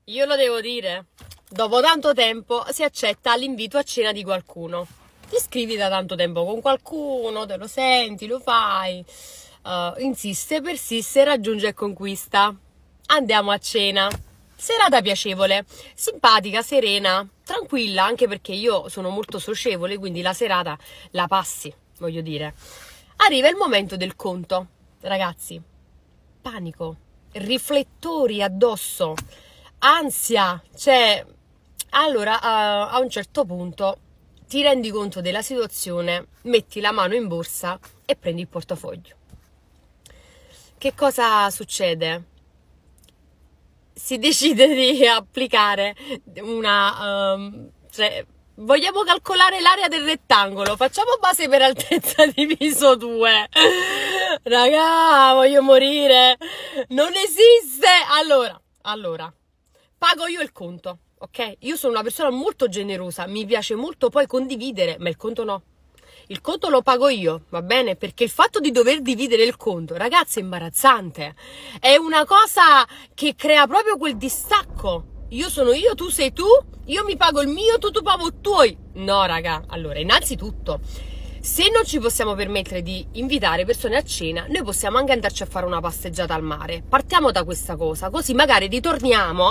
Io lo devo dire, dopo tanto tempo si accetta l'invito a cena di qualcuno. Ti scrivi da tanto tempo con qualcuno, te lo senti, lo fai, insiste, persiste, raggiunge e conquista. Andiamo a cena. Serata piacevole, simpatica, serena, tranquilla, anche perché io sono molto socievole, quindi la serata la passi, voglio dire. Arriva il momento del conto. Ragazzi, panico, riflettori addosso, ansia, cioè, allora a un certo punto ti rendi conto della situazione, metti la mano in borsa e prendi il portafoglio. Che cosa succede? Si decide di applicare cioè, vogliamo calcolare l'area del rettangolo, facciamo base per altezza diviso 2. Raga, voglio morire, non esiste. Allora, pago io il conto, ok? Io sono una persona molto generosa, mi piace molto poi condividere, ma il conto no. Il conto lo pago io, va bene? Perché il fatto di dover dividere il conto, ragazzi, è imbarazzante. È una cosa che crea proprio quel distacco. Io sono io, tu sei tu, io mi pago il mio, tu pago il tuo. No, raga, allora, innanzitutto, se non ci possiamo permettere di invitare persone a cena, noi possiamo anche andarci a fare una passeggiata al mare. Partiamo da questa cosa, così magari ritorniamo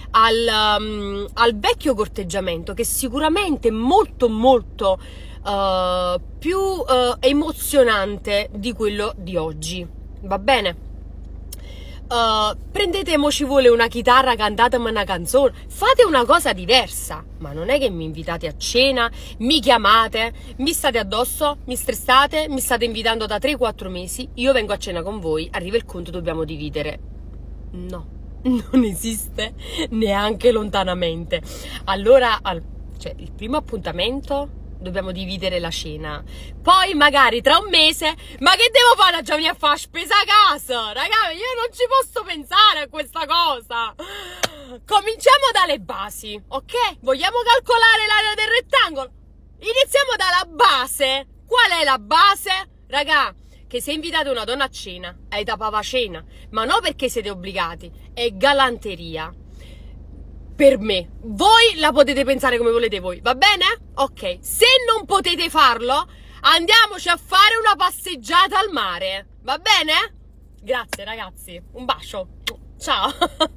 al vecchio corteggiamento, che sicuramente è molto molto più emozionante di quello di oggi, va bene? Prendete mo ci vuole una chitarra, cantatemi una canzone, fate una cosa diversa, ma non è che mi invitate a cena, mi chiamate, mi state addosso, mi stressate, mi state invitando da 3-4 mesi, io vengo a cena con voi, arriva il conto, dobbiamo dividere. No, non esiste neanche lontanamente. Allora, cioè, il primo appuntamento dobbiamo dividere la cena, poi magari tra un mese, ma che devo fare già a fare spesa a casa? Ragazzi, io non ci posso pensare a questa cosa. Cominciamo dalle basi, ok? Vogliamo calcolare l'area del rettangolo? Iniziamo dalla base. Qual è la base? Raga, che se invitate una donna a cena, è da papacena, ma non perché siete obbligati, è galanteria. Per me, voi la potete pensare come volete voi, va bene? Ok, se non potete farlo, andiamoci a fare una passeggiata al mare, va bene? Grazie ragazzi, un bacio, ciao!